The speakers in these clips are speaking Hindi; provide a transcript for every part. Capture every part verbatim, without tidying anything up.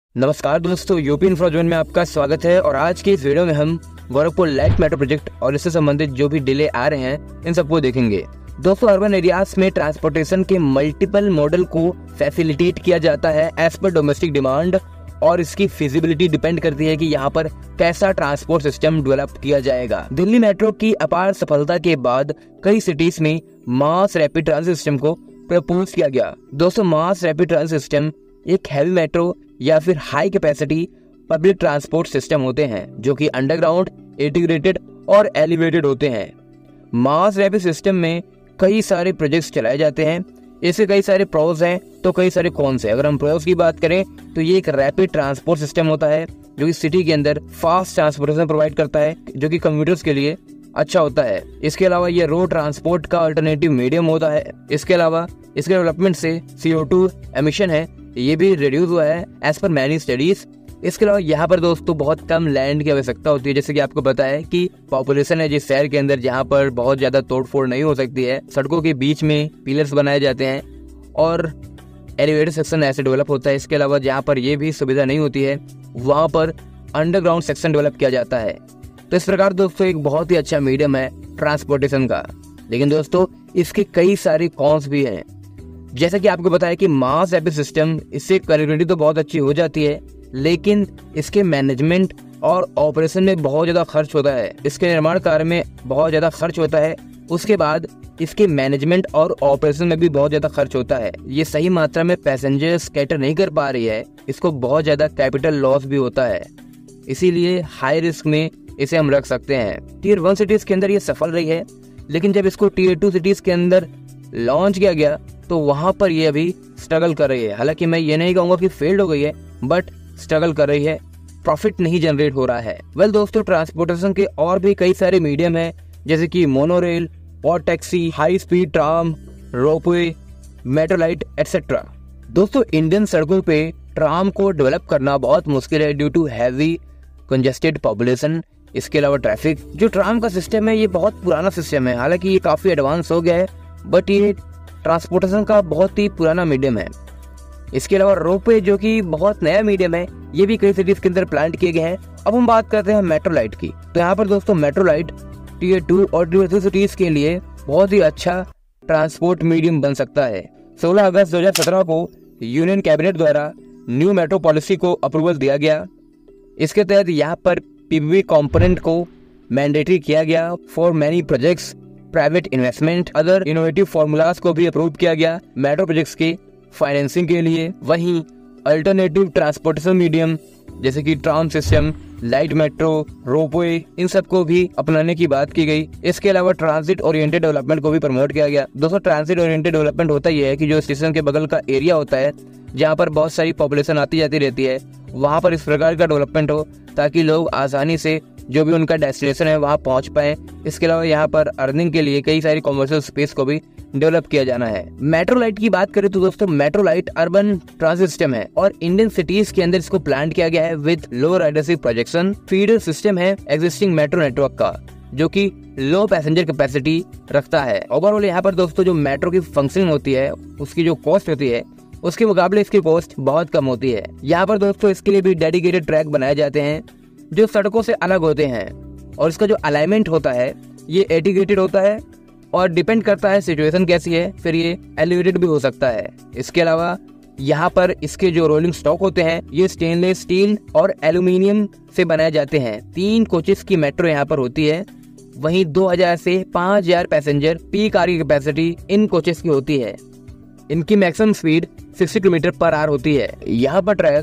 नमस्कार दोस्तों, यूपी इंफ्राजोन में आपका स्वागत है। और आज की इस वीडियो में हम गोरखपुर लाइट मेट्रो प्रोजेक्ट और इससे संबंधित जो भी डिले आ रहे हैं इन सबको देखेंगे। दोस्तों, अर्बन एरियाज में ट्रांसपोर्टेशन के मल्टीपल मॉडल को फैसिलिटेट किया जाता है एज पर डोमेस्टिक डिमांड, और इसकी फिजिबिलिटी डिपेंड करती है कि यहाँ पर कैसा ट्रांसपोर्ट सिस्टम डेवलप किया जाएगा। दिल्ली मेट्रो की अपार सफलता के बाद कई सिटीज में मास रैपिड ट्रांजिट सिस्टम को प्रपोज किया गया। दोस्तों, मास रैपिड ट्रांजिट सिस्टम एक हैवी मेट्रो या फिर high capacity public transport system होते हैं जो कि अंडरग्राउंड, इंटीग्रेटेड और एलिवेटेड होते हैं। मास रैपिड सिस्टम में कई सारे प्रोजेक्ट्स चलाए जाते हैं। इसके कई सारे प्रोज हैं तो कई सारे कॉन्स हैं। अगर हम प्रोज की बात करें तो ये एक रैपिड ट्रांसपोर्ट सिस्टम होता है जो कि सिटी के अंदर फास्ट ट्रांसपोर्टेशन प्रोवाइड करता है, जो कि कम्यूटर्स के लिए अच्छा होता है। इसके अलावा ये रोड ट्रांसपोर्ट का अल्टरनेटिव मीडियम होता है। इसके अलावा इसके डेवलपमेंट से सी ओ टू एमिशन है ये भी रिड्यूस हुआ है एज पर मैनी स्टडीज। इसके अलावा यहाँ पर दोस्तों बहुत कम लैंड की आवश्यकता होती है। जैसे कि आपको पता है कि पॉपुलेशन है जिस शहर के अंदर जहाँ पर बहुत ज्यादा तोड़फोड़ नहीं हो सकती है, सड़कों के बीच में पिलर्स बनाए जाते हैं और एलिवेटेड सेक्शन ऐसे डेवलप होता है। इसके अलावा जहाँ पर ये भी सुविधा नहीं होती है वहाँ पर अंडरग्राउंड सेक्शन डेवलप किया जाता है। तो इस प्रकार दोस्तों एक बहुत ही अच्छा मीडियम है ट्रांसपोर्टेशन का। लेकिन दोस्तों इसके कई सारे कॉन्स भी हैं। जैसा कि आपको बताया कि मास रैपिड सिस्टम, इससे कनेक्टिविटी तो बहुत अच्छी हो जाती है, लेकिन इसके मैनेजमेंट और ऑपरेशन में बहुत ज्यादा खर्च होता है। इसके निर्माण कार्य में बहुत ज्यादा खर्च होता है। उसके बाद इसके मैनेजमेंट और ऑपरेशन में भी बहुत ज्यादा खर्च होता है। ये सही मात्रा में पैसेंजर्स कैटर नहीं कर पा रही है। इसको बहुत ज्यादा कैपिटल लॉस भी होता है, इसीलिए हाई रिस्क में इसे हम रख सकते हैं। टीयर वन सिटीज के अंदर ये सफल रही है, लेकिन जब इसको टीयर टू सिटीज के अंदर लॉन्च किया गया तो वहां पर ये अभी स्ट्रगल कर रही है। हालांकि मैं ये नहीं कहूंगा कि फेल्ड हो गई है, बट स्ट्रगल कर रही है, प्रॉफिट नहीं जनरेट हो रहा है। वेल well, दोस्तों ट्रांसपोर्टेशन के और भी कई सारे मीडियम है, जैसे कि मोनोरेल और taxi, high speed tram, ropeway, metrolite etcetera. दोस्तों इंडियन सड़कों पे ट्राम को डेवलप करना बहुत मुश्किल है due to heavy congested population. इसके अलावा ट्रैफिक। जो ट्राम का सिस्टम है ये बहुत पुराना सिस्टम है, हालांकि ये काफी एडवांस हो गया है, बट ये ट्रांसपोर्टेशन का बहुत ही पुराना मीडियम है। इसके अलावा रोपवे जो कि बहुत नया मीडियम है, ये भी कई सिटीज के अंदर प्लांट किए गए हैं। अब हम बात करते हैं मेट्रोलाइट की। तो यहाँ पर दोस्तों मेट्रोलाइट टीयर टू और टीयर थ्री सिटीज के लिए बहुत ही अच्छा ट्रांसपोर्ट मीडियम बन सकता है। सोलह अगस्त दो हजार सत्रह को यूनियन कैबिनेट द्वारा न्यू मेट्रो पॉलिसी को अप्रूवल दिया गया। इसके तहत यहाँ पर पीपीपी कंपोनेंट को मैंडेटरी किया गया for many projects. Private investment, other innovative formulas को भी अप्रूव किया गया मेट्रो प्रोजेक्ट्स की फाइनेंसिंग के लिए। वहीं अल्टरनेटिव ट्रांसपोर्टेशन मीडियम जैसे कि tram system, light metro, ropeway, इन सब को भी अपनाने की बात की गई। इसके अलावा ट्रांजिट ओरिएंटेड डेवलपमेंट को भी प्रमोट किया गया। दोस्तों ट्रांजिट ओरिएंटेड डेवलपमेंट होता यह है कि जो स्टेशन के बगल का एरिया होता है जहाँ पर बहुत सारी पॉपुलेशन आती जाती रहती है, वहाँ पर इस प्रकार का डेवलपमेंट हो ताकि लोग आसानी से जो भी उनका डेस्टिनेशन है वहाँ पहुँच पाए। इसके अलावा यहाँ पर अर्निंग के लिए कई सारी कॉमर्शियल स्पेस को भी डेवलप किया जाना है। मेट्रोलाइट की बात करें तो दोस्तों मेट्रोलाइट अर्बन ट्रांजिट सिस्टम है और इंडियन सिटीज के अंदर इसको प्लान किया गया है with low ridership projection. Feeder system है एग्जिस्टिंग मेट्रो नेटवर्क का, जो कि लो पैसेंजर कैपेसिटी रखता है। ओवरऑल यहाँ पर दोस्तों जो मेट्रो की फंक्शनिंग होती है उसकी जो कॉस्ट होती है उसके मुकाबले इसकी कॉस्ट बहुत कम होती है। यहाँ पर दोस्तों इसके लिए भी डेडिकेटेड ट्रैक बनाए जाते हैं जो सड़कों से अलग होते हैं, और इसका जो अलाइनमेंट होता है ये इंटीग्रेटेड होता है और डिपेंड करता है सिचुएशन कैसी है, फिर ये एलिवेटेड भी हो सकता है। इसके अलावा यहाँ पर इसके जो रोलिंग स्टॉक होते हैं ये स्टेनलेस स्टील और एल्यूमिनियम से बनाए जाते हैं। तीन कोचेस की मेट्रो यहाँ पर होती है। वहीं दो हज़ार से पाँच हज़ार पैसेंजर पीक आर की कैपेसिटी इन कोचेस की होती है। इनकी मैक्सिमम स्पीड साठ किलोमीटर पर आवर होती है। यहाँ पर ट्रैक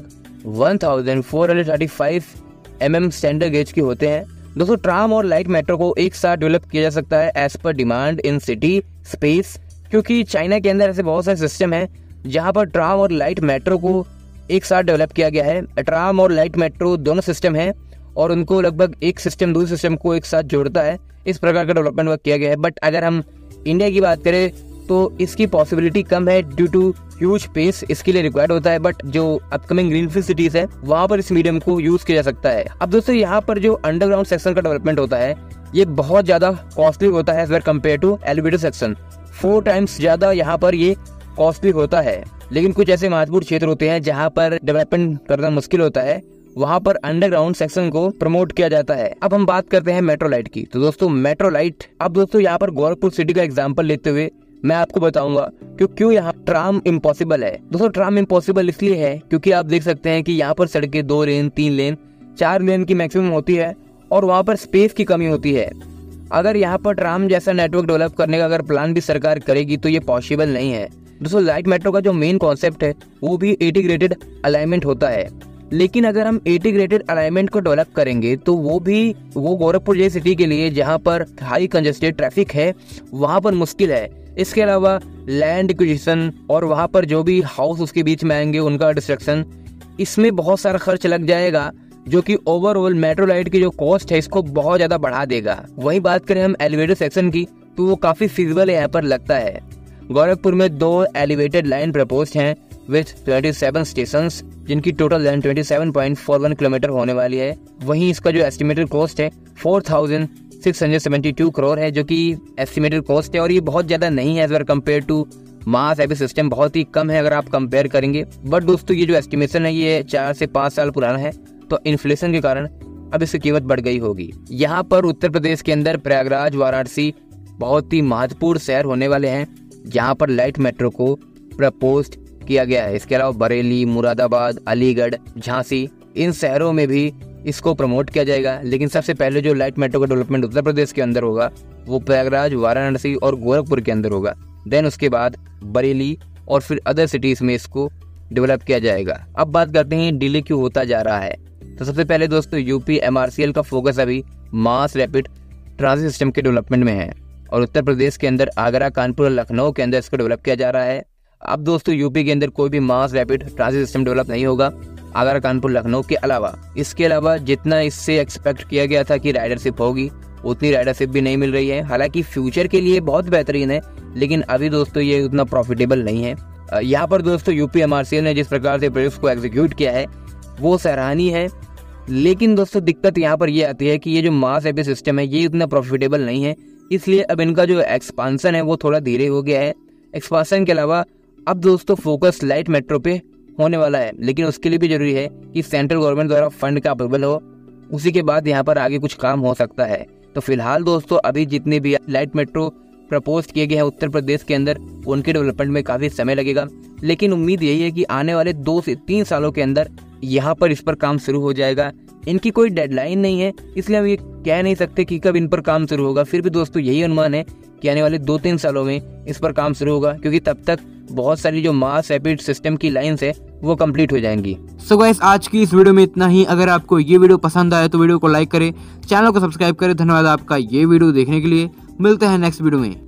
चौदह सौ पैंतीस एम एम स्टैंडर्ड गेज के होते हैं। दोस्तों ट्राम और लाइट मेट्रो को एक साथ डेवलप किया जा सकता है as per demand in city space, क्योंकि चाइना के अंदर ऐसे बहुत सारे सिस्टम हैं जहां पर ट्राम और लाइट मेट्रो को एक साथ डेवलप किया गया है। ट्राम और लाइट मेट्रो दोनों सिस्टम हैं और उनको लगभग एक सिस्टम दूसरे सिस्टम को एक साथ जोड़ता है। इस प्रकार का डेवलपमेंट वर्क किया गया है। बट अगर हम इंडिया की बात करें तो इसकी पॉसिबिलिटी कम है ड्यू टू ह्यूज स्पेस इसके लिए रिक्वायर्ड होता है। बट जो अपकमिंग ग्रीनफील्ड सिटीज है वहाँ पर इस मीडियम को यूज किया जा सकता है। अब दोस्तों यहाँ पर जो अंडरग्राउंड सेक्शन का डेवलपमेंट होता है ये बहुत ज्यादा कॉस्टली होता है as where compare to elevated section. Four times ज्यादा यहाँ पर ये कॉस्टली होता है, लेकिन कुछ ऐसे महत्वपूर्ण क्षेत्र होते हैं जहाँ पर डेवलपमेंट करना मुश्किल होता है, वहाँ पर अंडरग्राउंड सेक्शन को प्रमोट किया जाता है। अब हम बात करते हैं मेट्रो लाइट की। तो दोस्तों मेट्रो लाइट, अब दोस्तों यहाँ पर गोरखपुर सिटी का एग्जांपल लेते हुए मैं आपको बताऊंगा कि क्यों यहाँ ट्राम इम्पॉसिबल है। दोस्तों ट्राम इम्पॉसिबल इसलिए है क्योंकि आप देख सकते हैं कि यहाँ पर सड़कें दो लेन, तीन लेन, चार लेन की मैक्सिमम होती है और वहाँ पर स्पेस की कमी होती है। अगर यहाँ पर ट्राम जैसा नेटवर्क डेवलप करने का अगर प्लान भी सरकार करेगी तो ये पॉसिबल नहीं है। दोस्तों लाइट मेट्रो का जो मेन कॉन्सेप्ट है वो भी इंटीग्रेटेड अलाइनमेंट होता है, लेकिन अगर हम इंटीग्रेटेड अलाइनमेंट को डेवलप करेंगे तो वो भी वो गोरखपुर जैसी सिटी के लिए जहाँ पर हाई कंजेस्टेड ट्रैफिक है वहाँ पर मुश्किल है। इसके अलावा लैंड एक्विजिशन और वहाँ पर जो भी हाउस उसके बीच में आएंगे उनका डिस्ट्रक्शन, इसमें बहुत सारा खर्च लग जाएगा जो कि ओवरऑल मेट्रो लाइट की जो कॉस्ट है इसको बहुत ज्यादा बढ़ा देगा। वहीं बात करें हम एलिवेटेड सेक्शन की तो वो काफी फिजिबल यहाँ पर लगता है। गोरखपुर में दो एलिवेटेड लाइन प्रपोज्ड हैं विथ सत्ताईस स्टेशंस जिनकी टोटल लेंथ सत्ताईस पॉइंट चार एक किलोमीटर होने वाली है। वहीं इसका जो एस्टिमेटेड कॉस्ट है चार हज़ार छह सौ बहत्तर करोड़ है, जो कि एस्टिमेटेड कॉस्ट है और ये बहुत ज्यादा नहीं है as compare to mass heavy system, बहुत ही कम है अगर आप कंपेयर करेंगे। बट दोस्तों ये जो एस्टिमेशन है ये चार से पाँच साल पुराना है, तो इन्फ्लेशन के कारण अब इसकी कीमत बढ़ गई होगी। यहाँ पर उत्तर प्रदेश के अंदर प्रयागराज, वाराणसी बहुत ही महत्वपूर्ण शहर होने वाले हैं जहाँ पर लाइट मेट्रो को प्रपोज किया गया है। इसके अलावा बरेली, मुरादाबाद, अलीगढ़, झांसी, इन शहरों में भी इसको प्रमोट किया जाएगा। लेकिन सबसे पहले जो लाइट मेट्रो का डेवलपमेंट उत्तर प्रदेश के अंदर होगा वो प्रयागराज, वाराणसी और गोरखपुर के अंदर होगा। देन उसके बाद बरेली और फिर अदर सिटीज में इसको डेवलप किया जाएगा। अब बात करते हैं डिले क्यों होता जा रहा है। तो सबसे पहले दोस्तों यूपी एमआरसीएल का फोकस अभी मास रैपिड ट्रांजिट सिस्टम के डेवलपमेंट में है और उत्तर प्रदेश के अंदर आगरा, कानपुर और लखनऊ के अंदर इसको डेवलप किया जा रहा है। अब दोस्तों यूपी के अंदर कोई भी mass rapid transit system develop नहीं होगा आगरा, कानपुर, लखनऊ के अलावा। इसके अलावा जितना इससे एक्सपेक्ट किया गया था कि राइडरशिप होगी उतनी राइडरशिप भी नहीं मिल रही है। हालांकि फ्यूचर के लिए बहुत बेहतरीन है, लेकिन अभी दोस्तों ये उतना प्रॉफिटेबल नहीं है। यहाँ पर दोस्तों यूपी एमआरसीएल ने जिस प्रकार से प्रोजेक्ट को एग्जीक्यूट किया है वो सराहनीय है, लेकिन दोस्तों दिक्कत यहाँ पर ये आती है कि ये जो मास हैवी सिस्टम है ये उतना प्रॉफिटेबल नहीं है, इसलिए अब इनका जो एक्सपांसन है वो थोड़ा धीरे हो गया है। एक्सपांसन के अलावा अब दोस्तों फोकस लाइट मेट्रो पे होने वाला है, लेकिन उसके लिए भी जरूरी है कि सेंट्रल गवर्नमेंट द्वारा फंड का अप्रूवल हो, उसी के बाद यहाँ पर आगे कुछ काम हो सकता है। तो फिलहाल दोस्तों अभी जितने भी लाइट मेट्रो प्रपोज किए गए हैं उत्तर प्रदेश के अंदर उनके डेवलपमेंट में काफी समय लगेगा, लेकिन उम्मीद यही है कि आने वाले दो से तीन सालों के अंदर यहाँ पर इस पर काम शुरू हो जाएगा। इनकी कोई डेडलाइन नहीं है, इसलिए हम ये कह नहीं सकते कि कब इन पर काम शुरू होगा। फिर भी दोस्तों यही अनुमान है कि आने वाले दो तीन सालों में इस पर काम शुरू होगा, क्योंकि तब तक बहुत सारी जो मास रैपिड सिस्टम की लाइंस है वो कंप्लीट हो जाएंगी। सो गाइस आज की इस वीडियो में इतना ही। अगर आपको ये वीडियो पसंद आया तो वीडियो को लाइक करें, चैनल को सब्सक्राइब करें। धन्यवाद आपका ये वीडियो देखने के लिए। मिलते हैं नेक्स्ट वीडियो में।